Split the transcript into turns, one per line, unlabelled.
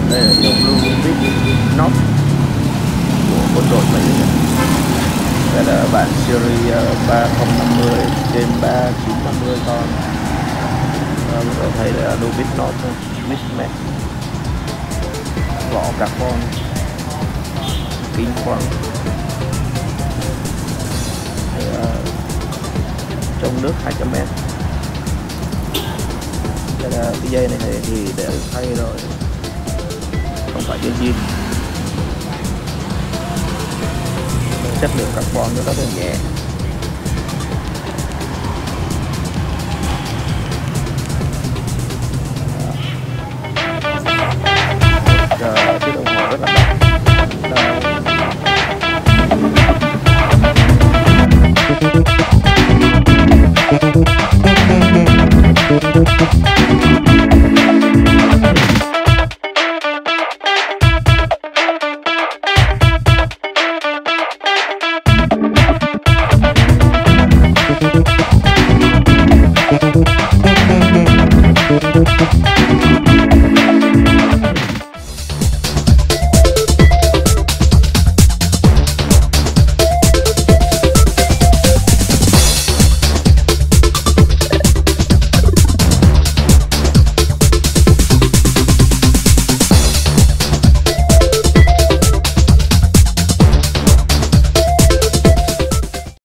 Đây là dòng Lubitz Note của quân đội Mỹ. Đây là bản series 3050 trên 3950 con. Chúng ta thấy là Lubitz Note Mix Max, vỏ carbon, kính khoáng, trong nước 200m. Đây là cái dây này thì để thay rồi, không phải dây zin. Chất liệu carbon nó rất là nhẹ.